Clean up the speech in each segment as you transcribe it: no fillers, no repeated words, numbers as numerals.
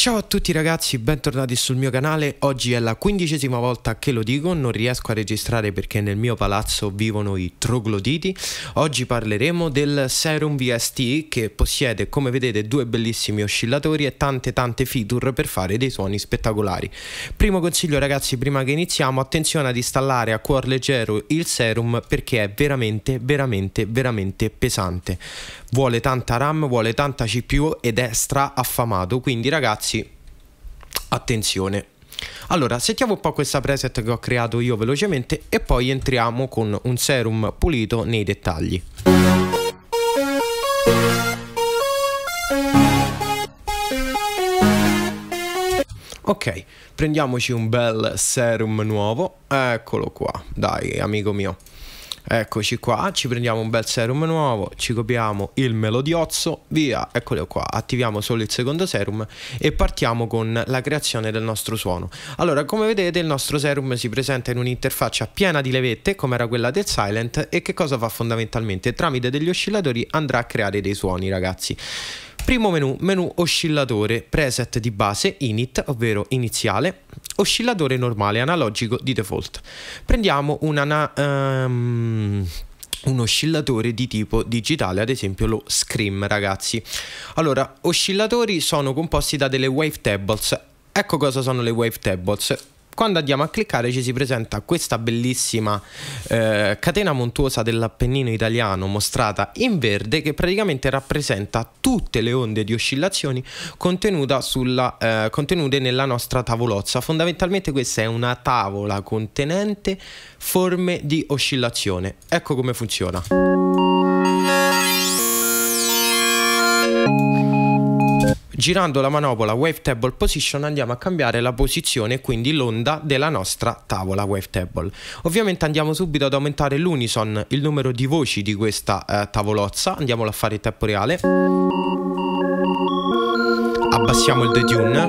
Ciao a tutti ragazzi, bentornati sul mio canale. Oggi è la 15ª volta che lo dico, non riesco a registrare perché nel mio palazzo vivono i trogloditi. Oggi parleremo del Serum VST che possiede, come vedete, due bellissimi oscillatori e tante feature per fare dei suoni spettacolari. Primo consiglio ragazzi, prima che iniziamo, attenzione ad installare a cuor leggero il Serum perché è veramente pesante. Vuole tanta RAM, vuole tanta CPU ed è stra affamato, quindi ragazzi attenzione. Allora, sentiamo un po' questa preset che ho creato io velocemente e poi entriamo con un Serum pulito nei dettagli. Ok, prendiamoci un bel Serum nuovo, eccolo qua, dai amico mio. Eccoci qua, ci prendiamo un bel Serum nuovo, ci copiamo il melodiozzo, via, eccolo qua, attiviamo solo il secondo Serum e partiamo con la creazione del nostro suono. Allora, come vedete il nostro Serum si presenta in un'interfaccia piena di levette come era quella del Silent e che cosa fa fondamentalmente? Tramite degli oscillatori andrà a creare dei suoni ragazzi. Primo menu oscillatore, preset di base, init, ovvero iniziale, oscillatore normale, analogico di default. Prendiamo un oscillatore di tipo digitale, ad esempio lo Scream ragazzi. Allora, oscillatori sono composti da delle wavetables. Ecco cosa sono le wavetables. Quando andiamo a cliccare ci si presenta questa bellissima catena montuosa dell'Appennino italiano mostrata in verde che praticamente rappresenta tutte le onde di oscillazioni contenute nella nostra tavolozza. Fondamentalmente questa è una tavola contenente forme di oscillazione. Ecco come funziona. Girando la manopola Wavetable Position andiamo a cambiare la posizione, quindi l'onda della nostra tavola Wavetable. Ovviamente andiamo subito ad aumentare l'unison, il numero di voci di questa tavolozza, andiamolo a fare in tempo reale. Abbassiamo il detune.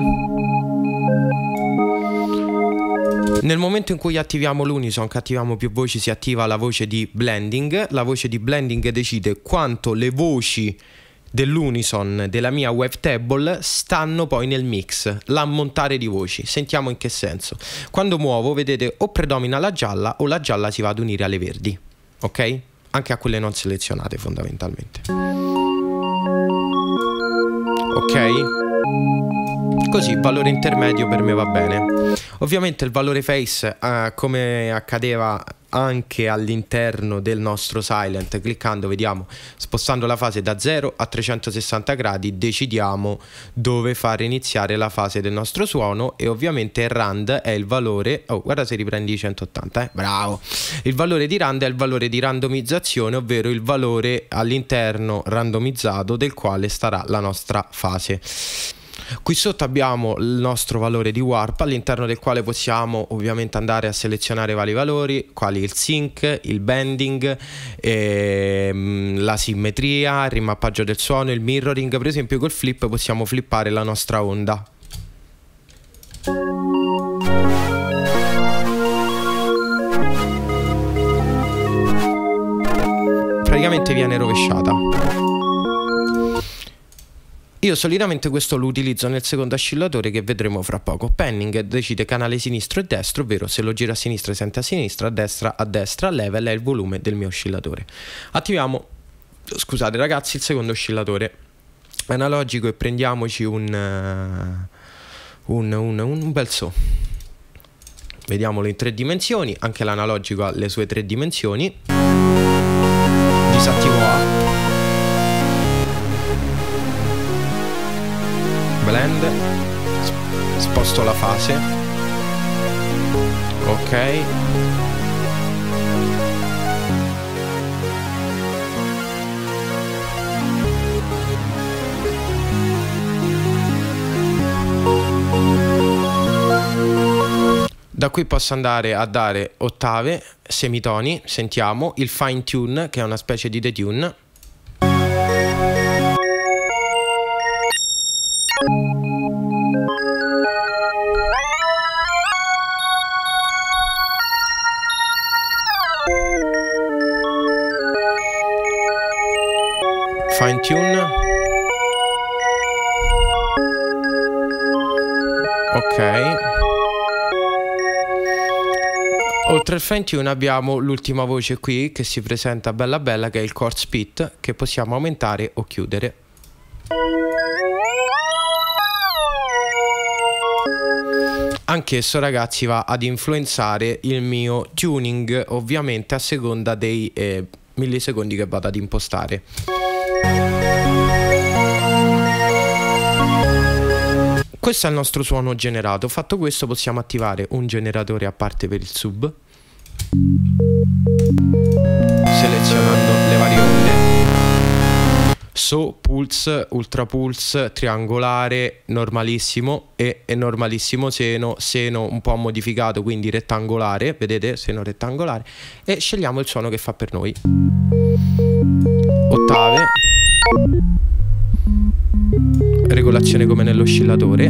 Nel momento in cui attiviamo l'unison, che attiviamo più voci, si attiva la voce di blending. La voce di blending decide quanto le voci dell'unison della mia wavetable stanno poi nel mix, l'ammontare di voci. Sentiamo in che senso. Quando muovo vedete o predomina la gialla o la gialla si va ad unire alle verdi, ok? Anche a quelle non selezionate fondamentalmente. Ok? Così, valore intermedio per me va bene. Ovviamente il valore face, come accadeva anche all'interno del nostro Silent, cliccando vediamo, spostando la fase da 0 a 360 gradi decidiamo dove fare iniziare la fase del nostro suono e ovviamente rand è il valore, oh guarda se riprendi i 180, bravo, il valore di rand è il valore di randomizzazione, ovvero il valore all'interno randomizzato del quale starà la nostra fase. Qui sotto abbiamo il nostro valore di warp all'interno del quale possiamo ovviamente andare a selezionare vari valori quali il sync, il bending, la simmetria, il rimappaggio del suono, il mirroring. Per esempio col flip possiamo flippare la nostra onda. Praticamente viene rovesciata. Io solitamente questo lo utilizzo nel secondo oscillatore che vedremo fra poco. Panning decide canale sinistro e destro, ovvero se lo giro a sinistra sente a sinistra, a destra, level è il volume del mio oscillatore. Attiviamo, scusate ragazzi, il secondo oscillatore analogico e prendiamoci un bel so. Vediamolo in 3 dimensioni, anche l'analogico ha le sue 3 dimensioni. Disattivo A. Blend, sposto la fase, ok, da qui posso andare a dare ottave, semitoni, sentiamo il fine tune che è una specie di detune. Fine tune. Ok. Oltre al fine tune abbiamo l'ultima voce qui che si presenta bella bella, che è il chord pit, che possiamo aumentare o chiudere. Anch'esso, ragazzi, va ad influenzare il mio tuning, ovviamente a seconda dei millisecondi che vado ad impostare. Questo è il nostro suono generato. Fatto questo possiamo attivare un generatore a parte per il sub, selezionando le varie onde: So, pulse, ultra pulse, triangolare, normalissimo e normalissimo seno, seno un po' modificato, quindi rettangolare, vedete, seno rettangolare, e scegliamo il suono che fa per noi. Ottave, regolazione come nell'oscillatore,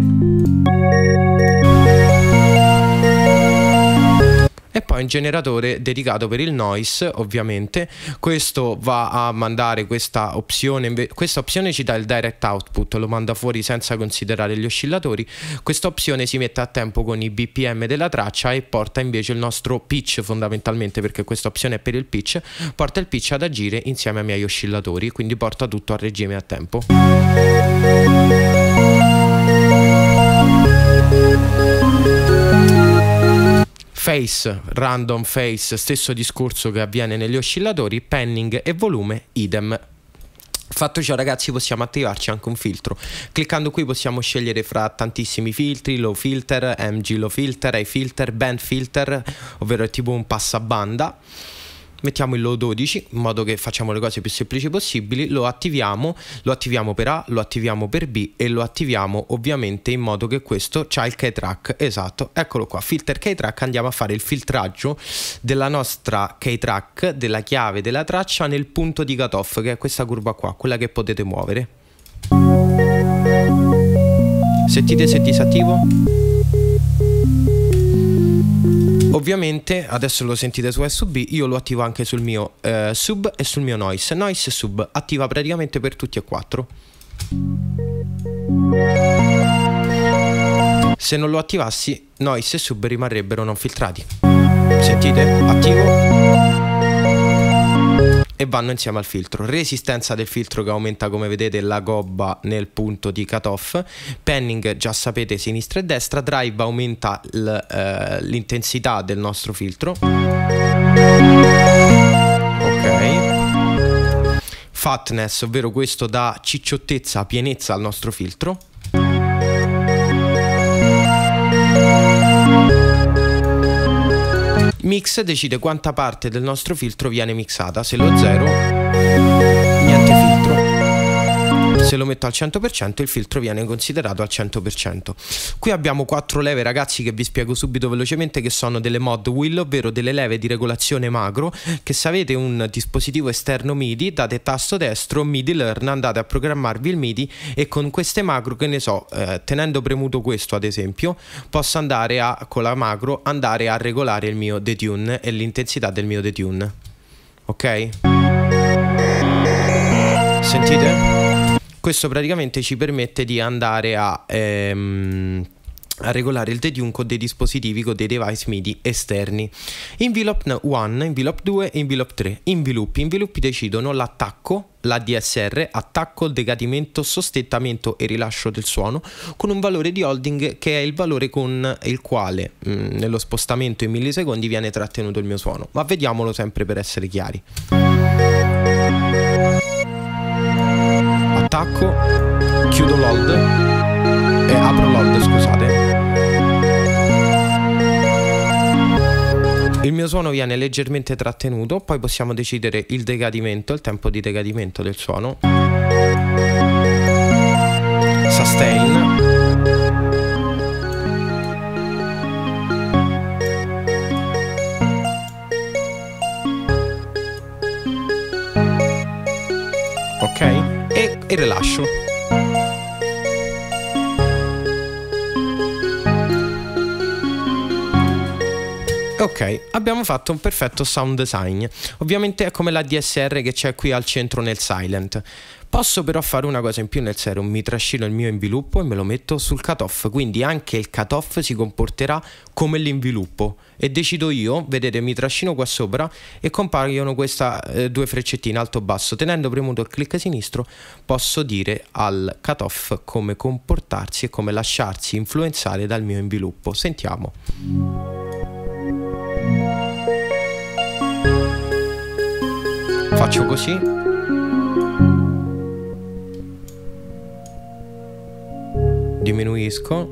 e poi un generatore dedicato per il noise, ovviamente. Questo va a mandare questa opzione. Questa opzione ci dà il direct output, lo manda fuori senza considerare gli oscillatori. Questa opzione si mette a tempo con i BPM della traccia e porta invece il nostro pitch, fondamentalmente, perché questa opzione è per il pitch, porta il pitch ad agire insieme ai miei oscillatori, quindi porta tutto a regime a tempo. Phase, random phase, stesso discorso che avviene negli oscillatori. Panning e volume, idem. Fatto ciò, ragazzi, possiamo attivarci anche un filtro. Cliccando qui possiamo scegliere fra tantissimi filtri: low filter, MG low filter, high filter, band filter, ovvero è tipo un passabanda. Mettiamo il low 12 in modo che facciamo le cose più semplici possibili. Lo attiviamo per A, lo attiviamo per B e lo attiviamo ovviamente in modo che questo c'ha il K-Track. Esatto, eccolo qua, filter K-Track. Andiamo a fare il filtraggio della nostra K-Track, della chiave della traccia, nel punto di cutoff, che è questa curva qua, quella che potete muovere. Sentite se disattivo? Ovviamente adesso lo sentite su SUB, io lo attivo anche sul mio sub e sul mio noise. Noise e sub attiva praticamente per tutti e quattro. Se non lo attivassi, noise e sub rimarrebbero non filtrati. Sentite? Attivo e vanno insieme al filtro. Resistenza del filtro che aumenta, come vedete, la gobba nel punto di cutoff. Panning, già sapete, sinistra e destra. Drive aumenta l'intensità del nostro filtro. Ok. Fatness, ovvero questo dà cicciottezza, pienezza al nostro filtro. Mix decide quanta parte del nostro filtro viene mixata. Se lo 0, niente filtro. Se lo metto al 100%, il filtro viene considerato al 100%. Qui abbiamo 4 leve, ragazzi, che vi spiego subito velocemente, che sono delle mod wheel, ovvero delle leve di regolazione macro, che se avete un dispositivo esterno MIDI, date tasto destro, MIDI Learn, andate a programmarvi il MIDI e con queste macro, che ne so, tenendo premuto questo ad esempio, posso andare con la macro, andare a regolare il mio detune e l'intensità del mio detune. Ok? Sentite? Questo praticamente ci permette di andare a regolare il detune con dei dispositivi, con dei device MIDI esterni. Envelope 1, envelope 2, envelope 3. Enveloppi decidono l'attacco, la DSR, attacco, decadimento, sostentamento e rilascio del suono, con un valore di holding che è il valore con il quale nello spostamento in millisecondi viene trattenuto il mio suono. Ma vediamolo sempre per essere chiari. Attacco, chiudo l'hold e apro l'hold, scusate. Il mio suono viene leggermente trattenuto, poi possiamo decidere il decadimento, il tempo di decadimento del suono. Sustain. Ok? E rilascio. Ok, abbiamo fatto un perfetto sound design. Ovviamente è come la DSR che c'è qui al centro nel silent. Posso però fare una cosa in più nel serum: mi trascino il mio inviluppo e me lo metto sul cutoff, quindi anche il cutoff si comporterà come l'inviluppo e decido io. Vedete, mi trascino qua sopra e compaiono queste due freccettine alto basso. Tenendo premuto il clic sinistro posso dire al cutoff come comportarsi e come lasciarsi influenzare dal mio inviluppo. Sentiamo. Faccio così. Diminuisco.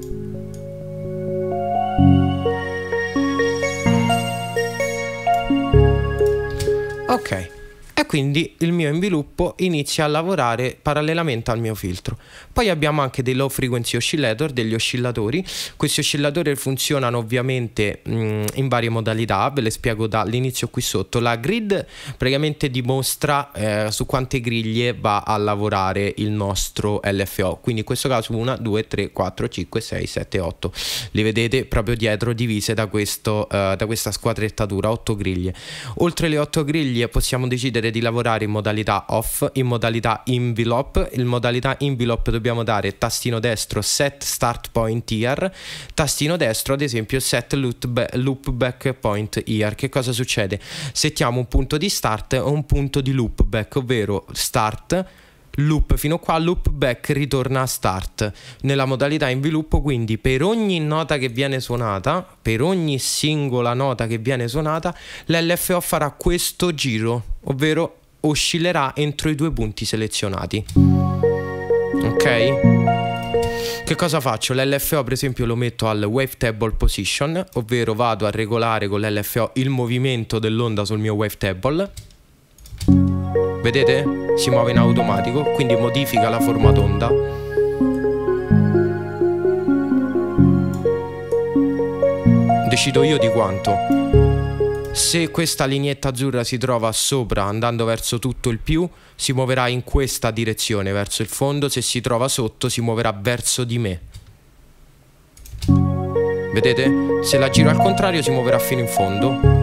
Ok. E quindi il mio inviluppo inizia a lavorare parallelamente al mio filtro. Poi abbiamo anche dei low frequency oscillator, degli oscillatori. Questi oscillatori funzionano ovviamente in varie modalità, ve le spiego dall'inizio qui sotto. La grid praticamente dimostra su quante griglie va a lavorare il nostro LFO, quindi in questo caso 1, 2, 3, 4, 5, 6, 7, 8. Li vedete proprio dietro, divise da questa squadrettatura, 8 griglie. Oltre le 8 griglie possiamo decidere di lavorare in modalità off, in modalità envelope. In modalità envelope dobbiamo dare tastino destro set start point here, tastino destro ad esempio set loop back point here. Che cosa succede? Settiamo un punto di start o un punto di loop back, ovvero start, loop fino qua, loop back, ritorna a start nella modalità inviluppo. Quindi per ogni nota che viene suonata, per ogni singola nota che viene suonata, l'LFO farà questo giro, ovvero oscillerà entro i due punti selezionati. Ok? Che cosa faccio? L'LFO per esempio lo metto al wavetable position, ovvero vado a regolare con l'LFO il movimento dell'onda sul mio wavetable. Vedete? Si muove in automatico, quindi modifica la forma d'onda. Decido io di quanto. Se questa lineetta azzurra si trova sopra andando verso tutto il più, si muoverà in questa direzione, verso il fondo. Se si trova sotto si muoverà verso di me. Vedete? Se la giro al contrario si muoverà fino in fondo.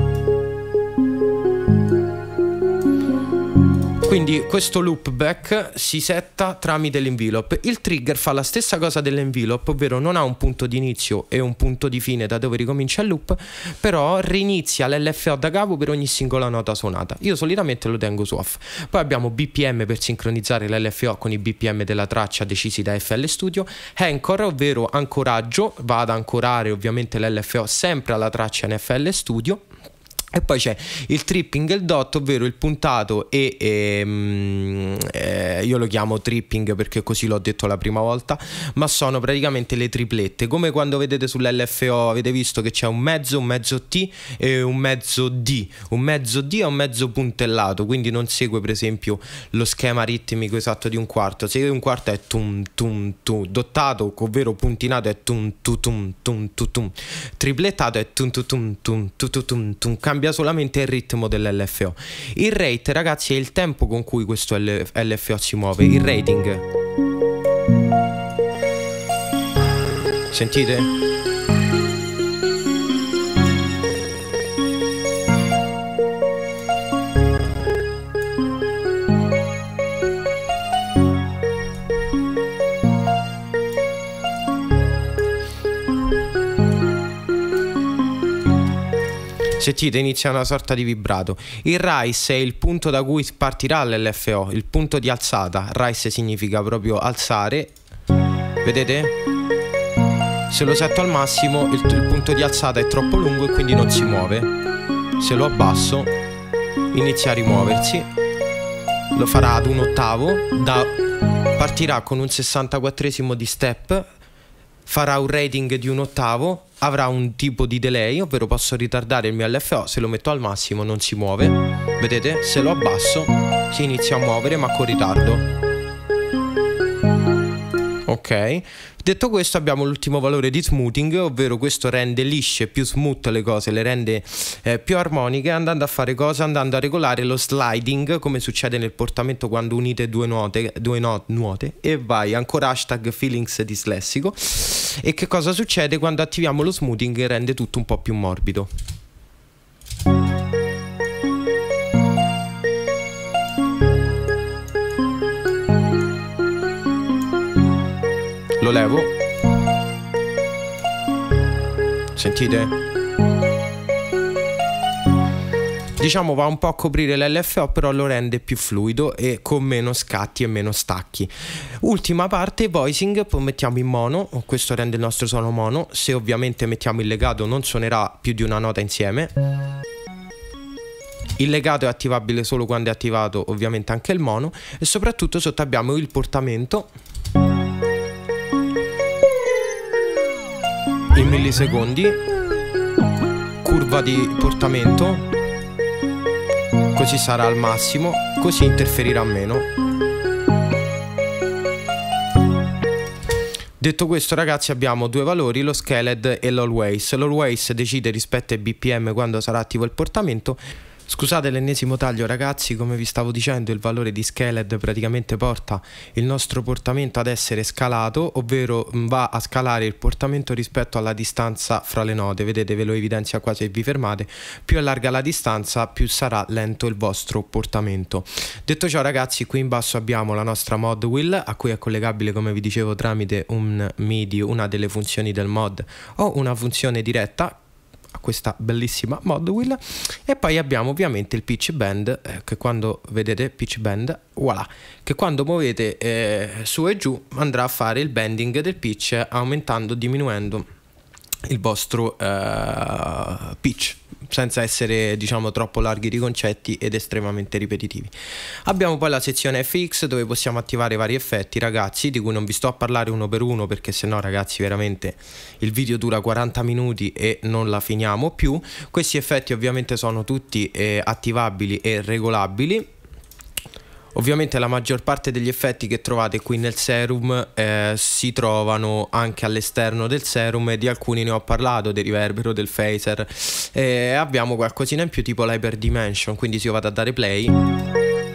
Quindi questo loop back si setta tramite l'envelope. Il trigger fa la stessa cosa dell'envelope, ovvero non ha un punto di inizio e un punto di fine da dove ricomincia il loop, però rinizia l'LFO da capo per ogni singola nota suonata. Io solitamente lo tengo su off. Poi abbiamo BPM per sincronizzare l'LFO con i BPM della traccia decisi da FL Studio. Anchor, ovvero ancoraggio, va ad ancorare ovviamente l'LFO sempre alla traccia in FL Studio. E poi c'è il tripping e il dot, ovvero il puntato io lo chiamo tripping perché così l'ho detto la prima volta, ma sono praticamente le triplette, come quando vedete sull'LFO avete visto che c'è un mezzo T e un mezzo D. Un mezzo D è un mezzo puntellato, quindi non segue per esempio lo schema ritmico esatto di un quarto. Se un quarto è tum tum tum, dottato ovvero puntinato è tum tum tum tum tum, triplettato è tum tum tum tum tum tum, cambia solamente il ritmo dell'LFO. Il rate, ragazzi, è il tempo con cui questo LFO si muove, il rating. Sentite? Sentite, inizia una sorta di vibrato. Il rise è il punto da cui partirà l'LFO, il punto di alzata. Rise significa proprio alzare. Vedete? Se lo setto al massimo il punto di alzata è troppo lungo e quindi non si muove. Se lo abbasso inizia a rimuoversi. Lo farà ad un ottavo. Partirà con un 64esimo di step. Farà un rating di un ottavo. Avrà un tipo di delay, ovvero posso ritardare il mio LFO. Se lo metto al massimo non si muove. Vedete? Se lo abbasso si inizia a muovere ma con ritardo. Ok. Detto questo abbiamo l'ultimo valore di smoothing, ovvero questo rende lisce, più smooth le cose, le rende più armoniche, andando a fare cosa? Andando a regolare lo sliding, come succede nel portamento quando unite due note e vai, ancora hashtag feelings dislessico. E che cosa succede quando attiviamo lo smoothing? Rende tutto un po' più morbido. lo levo, sentite? Diciamo va un po' a coprire l'LFO, però lo rende più fluido e con meno scatti e meno stacchi. Ultima parte, voicing, poi mettiamo in mono, questo rende il nostro suono mono. Se ovviamente mettiamo il legato non suonerà più di una nota insieme. Il legato è attivabile solo quando è attivato ovviamente anche il mono. E soprattutto sotto abbiamo il portamento in millisecondi, curva di portamento, così sarà al massimo, così interferirà meno. Detto questo ragazzi, abbiamo due valori, lo scaled e l'always. L'always decide rispetto ai BPM quando sarà attivo il portamento. Scusate l'ennesimo taglio ragazzi, come vi stavo dicendo il valore di scaled praticamente porta il nostro portamento ad essere scalato, ovvero va a scalare il portamento rispetto alla distanza fra le note. Vedete, ve lo evidenzia qua se vi fermate, più è larga la distanza più sarà lento il vostro portamento. Detto ciò ragazzi, qui in basso abbiamo la nostra mod wheel a cui è collegabile, come vi dicevo, tramite un MIDI, una delle funzioni del mod o una funzione diretta a questa bellissima mod wheel. E poi abbiamo ovviamente il pitch bend, che quando vedete pitch bend, voilà, che quando muovete su e giù andrà a fare il bending del pitch, aumentando o diminuendo il vostro pitch, senza essere diciamo troppo larghi di concetti ed estremamente ripetitivi. Abbiamo poi la sezione FX dove possiamo attivare vari effetti ragazzi, di cui non vi sto a parlare uno per uno perché sennò ragazzi veramente il video dura 40 minuti e non la finiamo più. Questi effetti ovviamente sono tutti attivabili e regolabili. Ovviamente la maggior parte degli effetti che trovate qui nel serum si trovano anche all'esterno del serum, e di alcuni ne ho parlato, del riverbero, del phaser. Abbiamo qualcosina in più tipo l'hyperdimension, quindi se io vado a dare play,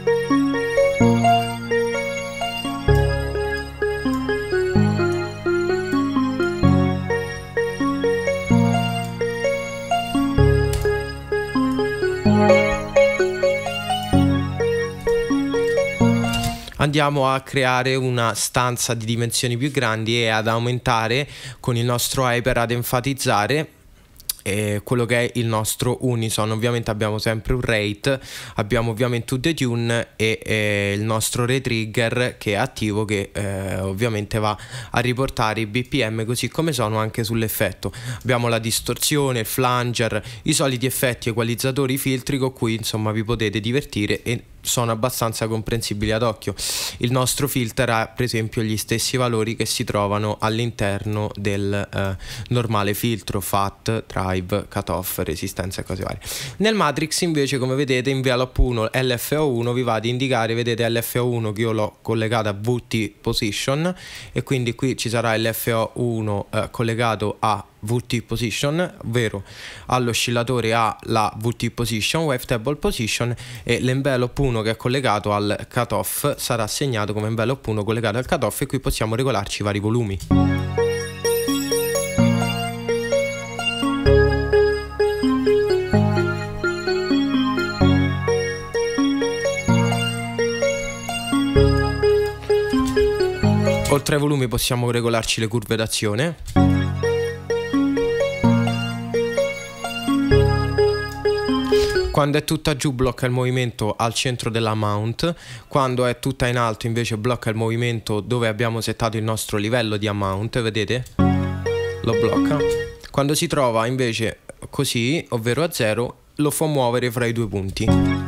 andiamo a creare una stanza di dimensioni più grandi e ad aumentare con il nostro hyper, ad enfatizzare quello che è il nostro unison. Ovviamente abbiamo sempre un rate, abbiamo ovviamente un detune e il nostro retrigger che è attivo, che ovviamente va a riportare i BPM così come sono anche sull'effetto. Abbiamo la distorsione, il flanger, i soliti effetti, equalizzatori, filtri con cui insomma vi potete divertire e sono abbastanza comprensibili ad occhio. Il nostro filter ha per esempio gli stessi valori che si trovano all'interno del normale filtro, FAT, drive, cutoff, resistenza e cose varie. Nel matrix invece, come vedete, envelope 1 LFO1 vi va ad indicare, vedete LFO1 che io l'ho collegato a VT position, e quindi qui ci sarà LFO1 collegato a VT position, ovvero all'oscillatore ha la VT position, wavetable position, e l'envelope 1 che è collegato al cutoff sarà assegnato come envelope 1 collegato al cutoff, e qui possiamo regolarci i vari volumi. Oltre ai volumi possiamo regolarci le curve d'azione. Quando è tutta giù blocca il movimento al centro della mount, quando è tutta in alto invece blocca il movimento dove abbiamo settato il nostro livello di amount, vedete? Lo blocca. Quando si trova invece così, ovvero a 0, lo fa muovere fra i due punti.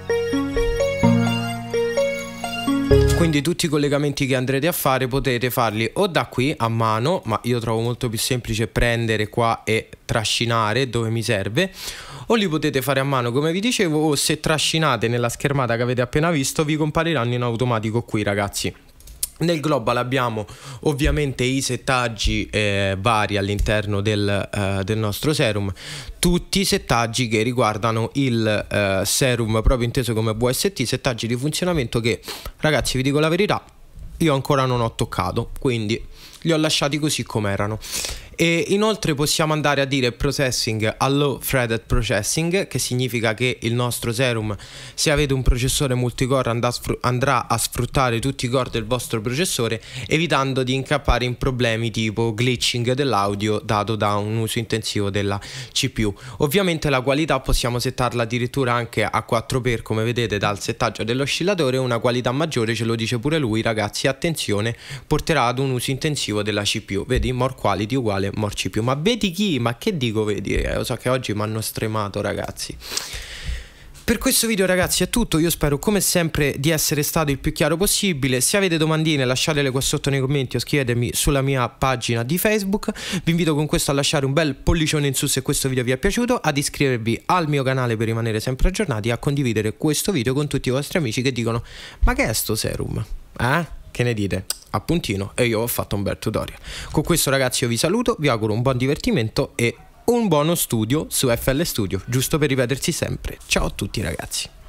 Quindi tutti i collegamenti che andrete a fare potete farli o da qui a mano, ma io trovo molto più semplice prendere qua e trascinare dove mi serve, o li potete fare a mano come vi dicevo, o se trascinate nella schermata che avete appena visto vi compariranno in automatico qui ragazzi. Nel global abbiamo ovviamente i settaggi vari all'interno del nostro serum, tutti i settaggi che riguardano il serum proprio inteso come VST, settaggi di funzionamento che ragazzi vi dico la verità io ancora non ho toccato, quindi li ho lasciati così come erano. E inoltre possiamo andare a dire processing a low threaded processing, che significa che il nostro serum, se avete un processore multicore, andrà a sfruttare tutti i core del vostro processore, evitando di incappare in problemi tipo glitching dell'audio dato da un uso intensivo della CPU. Ovviamente la qualità possiamo settarla addirittura anche a 4x, come vedete dal settaggio dell'oscillatore. Una qualità maggiore, ce lo dice pure lui, ragazzi, attenzione, porterà ad un uso intensivo della CPU. Vedi, more quality uguale more CPU. Ma vedi chi? Ma che dico vedi? Lo so che oggi mi hanno stremato, ragazzi. Per questo video, ragazzi, è tutto. Io spero come sempre di essere stato il più chiaro possibile. Se avete domandine lasciatele qua sotto nei commenti o scrivetemi sulla mia pagina di Facebook. Vi invito con questo a lasciare un bel pollicione in su se questo video vi è piaciuto, ad iscrivervi al mio canale per rimanere sempre aggiornati e a condividere questo video con tutti i vostri amici che dicono: ma che è sto serum? Che ne dite? Appuntino, e io ho fatto un bel tutorial. Con questo, ragazzi, io vi saluto, vi auguro un buon divertimento e un buono studio su FL Studio, giusto per ripetersi sempre. Ciao a tutti, ragazzi.